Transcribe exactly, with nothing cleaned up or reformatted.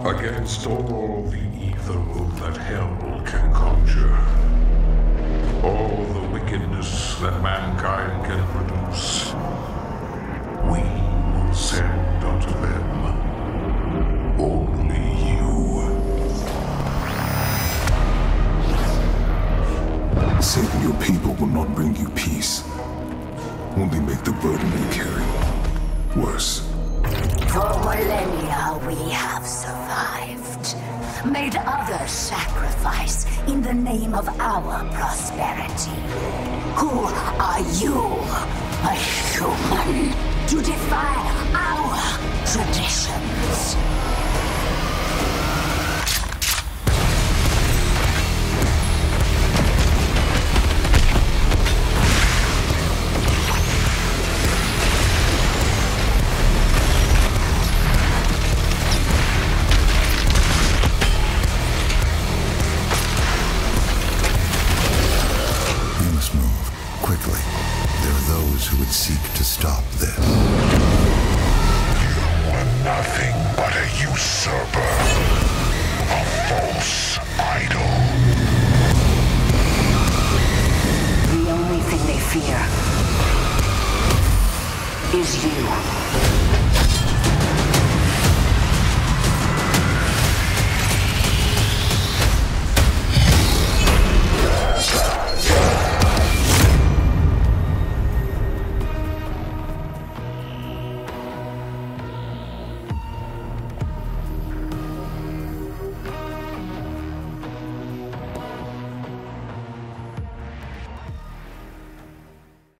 Against all the evil that hell can conjure, all the wickedness that mankind can produce, we will send unto them only you. Saving your people will not bring you peace. Only make the burden you carry worse. For millennia we have survived, made others sacrifice in the name of our prosperity. Who are you, a human, to defy our traditions? Quickly, there are those who would seek to stop this. You are nothing but a usurper, a false idol. The only thing they fear is you.